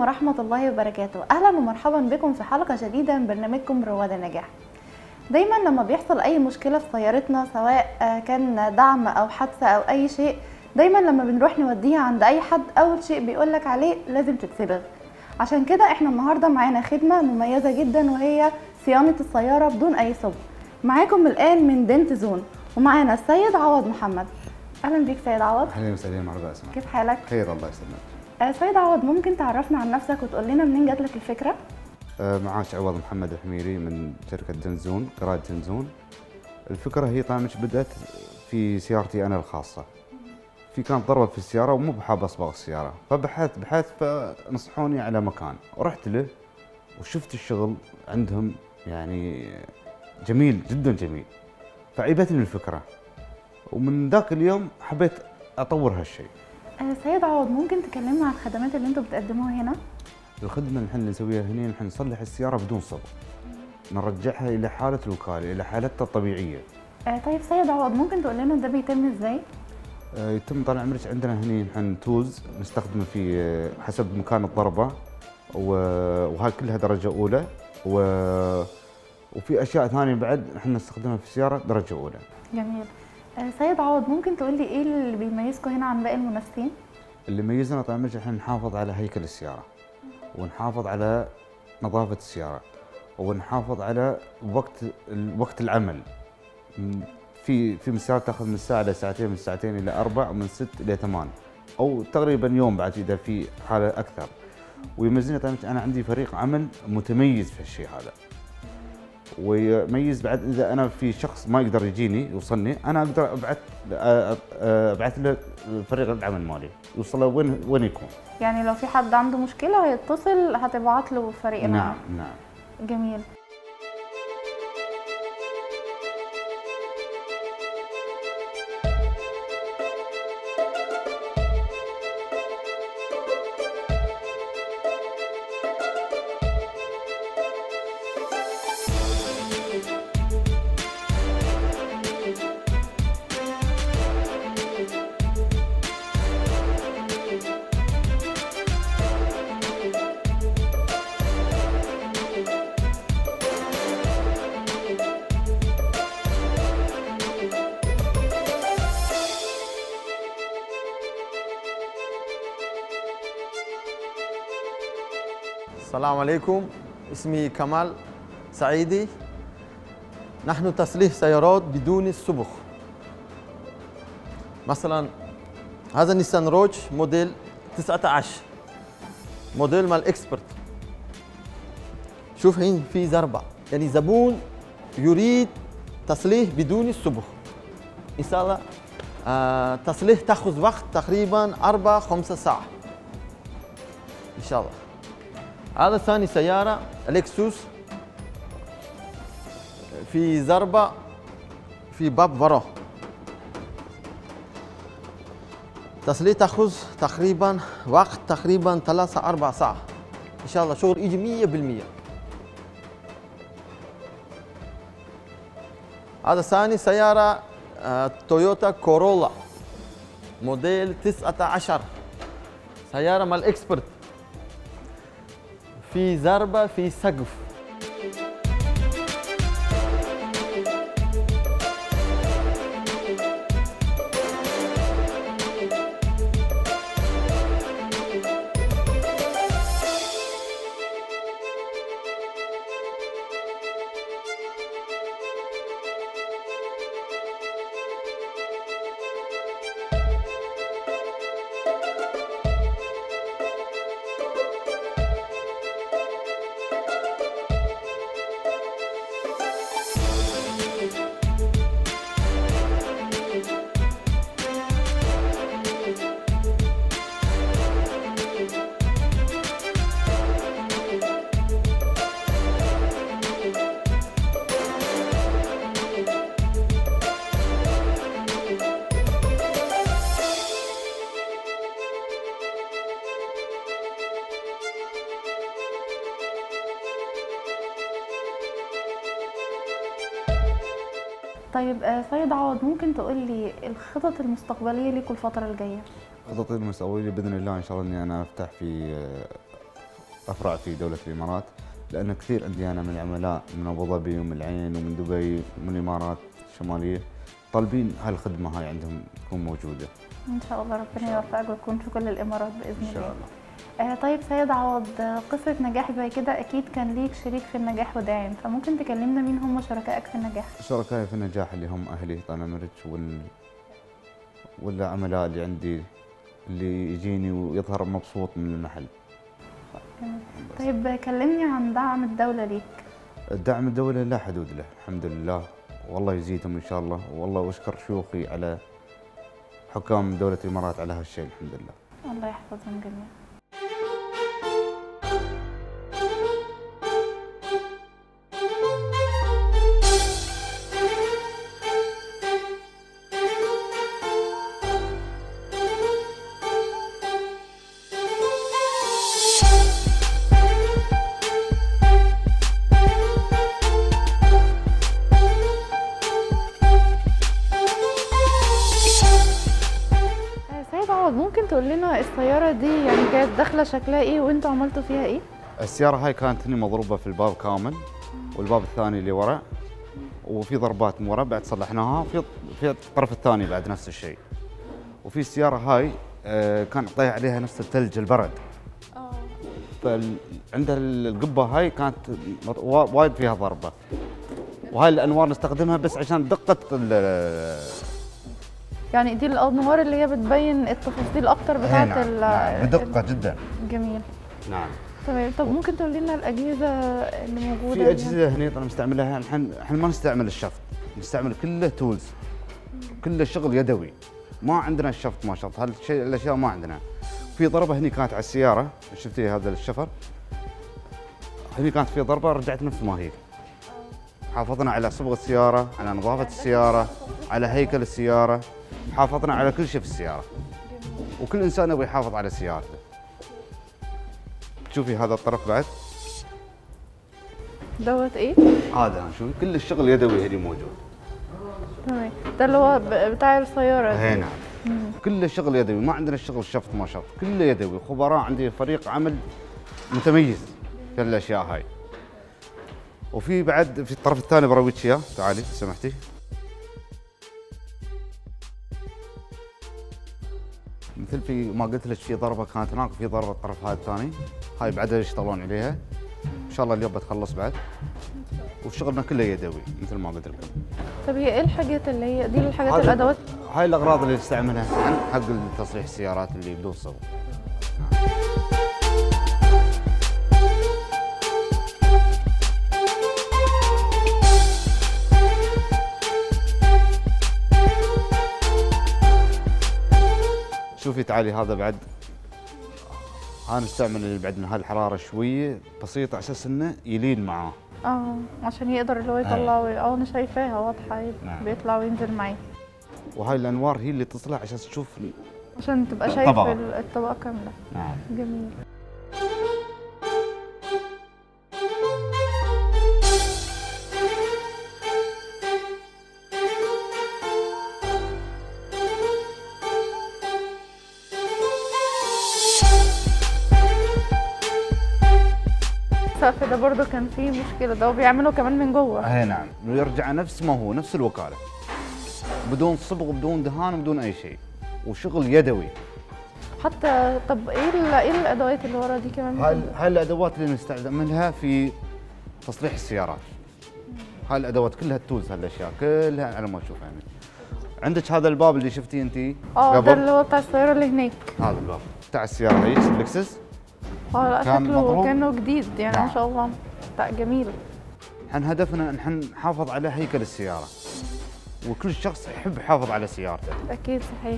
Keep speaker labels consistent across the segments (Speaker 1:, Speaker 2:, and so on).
Speaker 1: ورحمة الله وبركاته. أهلا ومرحبا بكم في حلقة جديدة من برنامجكم رواد النجاح. دايما لما بيحصل أي مشكلة في سيارتنا، سواء كان دعم أو حادثة أو أي شيء، دايما لما بنروح نوديها عند أي حد أول شيء بيقولك عليه لازم تتسبغ. عشان كده احنا النهاردة معانا خدمة مميزة جدا، وهي صيانة السيارة بدون أي صبغ. معاكم الآن من دنت زون، ومعانا السيد عوض محمد. أهلا بيك سيد عوض.
Speaker 2: اهلا وسهلا مرحبا اسماء.
Speaker 1: كيف حالك؟
Speaker 2: خير الله يسلمك.
Speaker 1: سيد عوض، ممكن تعرفنا عن نفسك وتقول لنا منين جات لك الفكرة؟
Speaker 2: معاك عوض محمد الحميري من شركة دنزون، جراج دنزون. الفكرة هي طبعا بدأت في سيارتي أنا الخاصة. كانت ضربة في السيارة ومو بحاب أصبغ السيارة، فبحثت فنصحوني على مكان ورحت له وشفت الشغل عندهم، يعني جميل جدا جميل، فعجبتني الفكرة ومن ذاك اليوم حبيت أطور هالشيء.
Speaker 1: سيد عوض، ممكن تكلمنا عن الخدمات اللي انتم بتقدموها هنا؟
Speaker 2: الخدمة اللي احنا نسويها هنا، نحن نصلح السيارة بدون صبغ، نرجعها إلى حالة الوكالة، إلى حالتها الطبيعية.
Speaker 1: طيب سيد عوض، ممكن تقول لنا ده بيتم ازاي؟
Speaker 2: يتم طال عمرك عندنا هنا نحن تولز نستخدمه في حسب مكان الضربة، وهاي كلها درجة أولى، وفي أشياء ثانية بعد نحن نستخدمها في السيارة درجة أولى.
Speaker 1: جميل. سيد عوض، ممكن تقول لي ايه اللي بيميزكم هنا عن باقي المنافسين؟
Speaker 2: اللي يميزنا طال عمرك احنا نحافظ على هيكل السيارة، ونحافظ على نظافة السيارة، ونحافظ على وقت العمل. في السيارة تاخذ من ساعة إلى ساعتين، من ساعتين إلى 4، ومن 6 إلى 8، أو تقريبا يوم بعد إذا في حالة أكثر. ويميزني طبعا أنا عندي فريق عمل متميز في الشيء هذا، ويميز بعد إذا أنا في شخص ما يقدر يجيني يوصلني، أنا أقدر أبعث له فريق العمل مالي يوصل له وين يكون. يعني
Speaker 1: لو في حد عنده مشكلة هيتصل هتبعت له فريق العمل؟
Speaker 2: نعم.
Speaker 1: جميل.
Speaker 3: السلام عليكم، اسمي كمال سعيدي. نحن تصليح سيارات بدون الصبغ. مثلا هذا نيسان روج موديل 19، موديل مال اكسبرت. شوف هين في ضربة، يعني زبون يريد تصليح بدون الصبغ. ان شاء الله تصليح تاخذ وقت تقريبا 4-5 ساعة ان شاء الله. هذا ثاني سيارة لكسوس، في ضربة في باب ورا، تصليح تأخذ تقريبا وقت تقريبا 3-4 ساعة إن شاء الله. شغل يجي 100%. هذا ثاني سيارة تويوتا كورولا موديل 19، سيارة مال اكسبرت، في ضربة في سقف.
Speaker 1: طيب سيد عوض، ممكن تقول لي الخطط المستقبليه ليكوا الفتره الجايه؟
Speaker 2: خططي المستقبلية بإذن الله إن شاء الله إني أنا أفتح في أفرع في دولة الإمارات، لأن كثير عندي أنا من العملاء من أبو ظبي ومن العين ومن دبي ومن الإمارات الشمالية طالبين هالخدمة هاي عندهم تكون موجودة.
Speaker 1: ان شاء الله ربنا يوفقك وتكون في كل الامارات باذن
Speaker 2: إن شاء
Speaker 1: الله.
Speaker 2: الله.
Speaker 1: طيب سيد عوض، قصة نجاح زي كده أكيد كان ليك شريك في النجاح وداعم، فممكن تكلمنا مين هم شركائك في النجاح؟
Speaker 2: شركائي في النجاح اللي هم أهلي طال عمرك والعملاء اللي عندي اللي يجيني ويظهر مبسوط من المحل.
Speaker 1: طيب كلمني عن دعم الدولة ليك.
Speaker 2: الدعم الدولي لا حدود له الحمد لله، والله يزيدهم إن شاء الله، والله واشكر شيوخي على حكام دولة الإمارات على هالشيء الحمد لله.
Speaker 1: الله يحفظهم جميعا. ممكن تقول لنا السيارة دي يعني كانت داخلة شكلها ايه وانتوا عملتوا فيها ايه؟
Speaker 2: السيارة هاي كانت هني مضروبة في الباب كامل، والباب الثاني اللي ورا، وفي ضربات من ورا بعد صلحناها، في الطرف الثاني بعد نفس الشيء. وفي السيارة هاي كان طايح عليها نفس الثلج البرد. فعندها القبة هاي كانت وايد فيها ضربة. وهاي الأنوار نستخدمها بس عشان دقة
Speaker 1: يعني دي الانوار اللي هي بتبين التفاصيل اكتر بتاعت
Speaker 2: نعم. بدقه جدا.
Speaker 1: جميل.
Speaker 2: نعم.
Speaker 1: تمام. طب ممكن تقول لنا الاجهزه اللي موجوده؟
Speaker 2: في اجهزه هنا انا مستعملها، احنا ما نستعمل الشفط، نستعمل كله تولز، كله شغل يدوي، ما عندنا الشفط ما شفط، هالشيء الاشياء ما عندنا. في ضربه هني كانت على السياره، شفتي هذا الشفر؟ هني كانت في ضربه رجعت نفس ما هي. حافظنا على صبغه السياره، على نظافه السياره، على هيكل السياره، حافظنا على كل شيء في السيارة. وكل إنسان يبغى يحافظ على سيارته. شوفي هذا الطرف بعد.
Speaker 1: دوت إيه؟
Speaker 2: هذا شوفي كل الشغل يدوي هنا موجود.
Speaker 1: تمام. ده اللي هو بتاع السيارة.
Speaker 2: إي نعم. كل الشغل يدوي، ما عندنا الشغل شفط ما شفط، كله يدوي، خبراء، عندي فريق عمل متميز في الأشياء هاي. وفي بعد في الطرف الثاني برويك إياه، تعالي سمحتي. مثل في ما قلت لك في ضربه كانت هناك وفي ضربه الطرف هذا الثاني، هاي بعدها يشتغلون عليها ان شاء الله اليوم بتخلص بعد. وشغلنا كله يدوي مثل ما قلت لكم.
Speaker 1: طيب هي ايه الحاجات اللي هي دي الحاجات الادوات؟
Speaker 2: هاي الاغراض اللي نستعملها حق تصليح السيارات اللي بدون صوب. شوفي تعالي هذا بعد، ها نستعمل اللي بعد من هالحراره شويه بسيطه على اساس انه يلين معاه.
Speaker 1: عشان يقدر اللي هو يطلع. انا شايفاها واضحه. نعم. بيطلع وينزل معي.
Speaker 2: وهاي الانوار هي اللي تصلح عشان تشوف،
Speaker 1: عشان تبقى شايف الطبقه كامله.
Speaker 2: نعم.
Speaker 1: جميل. السقف ده برضه كان فيه مشكله، ده وبيعمله كمان من جوه.
Speaker 2: اي نعم، ويرجع نفس ما هو، نفس الوكاله، بدون صبغ بدون دهان بدون اي شيء، وشغل يدوي.
Speaker 1: حتى طب ايه الادوات اللي ورا دي كمان؟
Speaker 2: هاي الادوات اللي نستعملها في تصليح السيارات. هاي الادوات كلها التولز، هالاشياء كلها على ما تشوف يعني. عندك هذا الباب اللي شفتيه انت
Speaker 1: ده اللي هو بتاع السياره اللي هناك.
Speaker 2: هذا الباب بتاع السياره هي لكسس.
Speaker 1: لا شكله كانه جديد يعني. ما شاء الله. جميل.
Speaker 2: احنا هدفنا ان نحافظ على هيكل السياره، وكل شخص يحب يحافظ على سيارته.
Speaker 1: اكيد صحيح.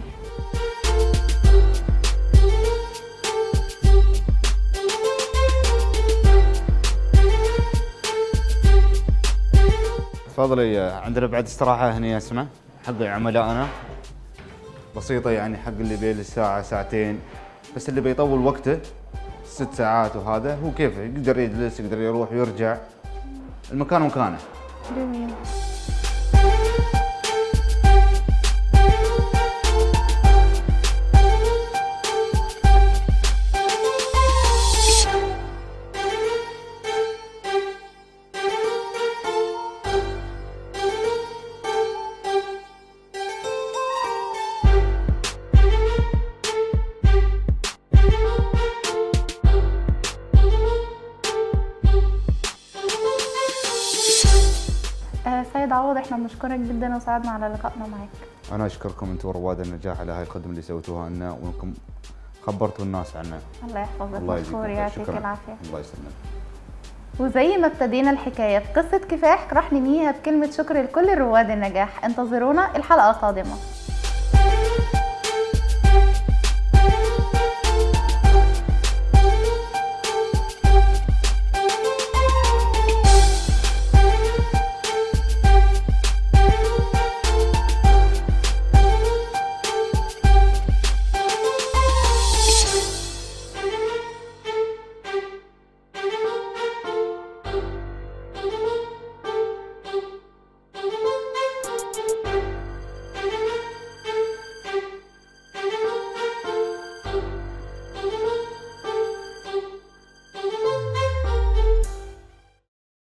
Speaker 2: تفضلي. عندنا بعد استراحه هنا يا اسماء حق عملائنا، بسيطه يعني، حق اللي بين الساعه ساعتين، بس اللي بيطول وقته 6 ساعات وهذا هو كيفه، يقدر يجلس، يقدر يروح ويرجع، المكان مكانه.
Speaker 1: جميل. سيد عوض، احنا بنشكرك جدا وسعدنا على لقائنا معاك.
Speaker 2: انا اشكركم انتم رواد النجاح على هاي الخدمه اللي سويتوها لنا، وانكم خبرتوا الناس عنها.
Speaker 1: الله يحفظك،
Speaker 2: الله
Speaker 1: مشكور،
Speaker 2: يجزيكم
Speaker 1: يعطيك
Speaker 2: شكراً.
Speaker 1: العافيه.
Speaker 2: الله يسلمك.
Speaker 1: وزي ما ابتدينا الحكايه بقصه كفاح، راح ننهيها بكلمه شكر لكل رواد النجاح. انتظرونا الحلقه القادمه.